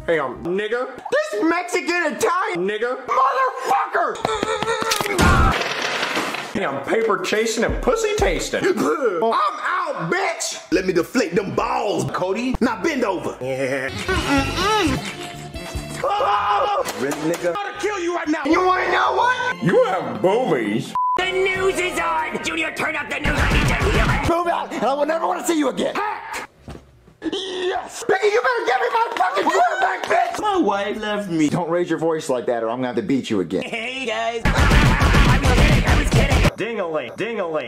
nigga. This Mexican Italian Nigga. motherfucker! Hey, I'm paper chasing and pussy tasting. I'm out, bitch! Let me deflate them balls, Cody. Now bend over. Yeah. Really, nigga? I'm gonna kill you right now. You wanna know what? You have boobies. The news is on! Junior, turn up the news. I need to hear it. Move out, and I will never want to see you again. Hack! Yes! Becky, you better give me my fucking quarterback, bitch! My wife left me. Don't raise your voice like that or I'm gonna have to beat you again. Hey, guys. I was kidding. Ding-a-ling, ding-a-ling.